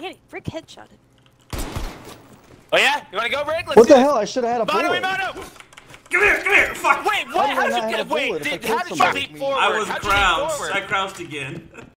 Danny, Rick headshotted. Oh yeah? You wanna go, Rick? Let's What the do it. hell? I should have had a bullet. Mono! Come here, fuck! Wait, what? How did I not have a bullet if I killed How did you somebody? leap forward? I was How'd you leap crouched. forward? I crouched again.